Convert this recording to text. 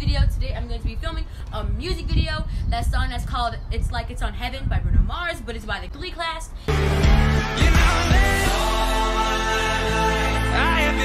video. Today I'm going to be filming a music video. That song that's called It's Like It's on Heaven by Bruno Mars, but it's by the Glee class. You know that all my life I have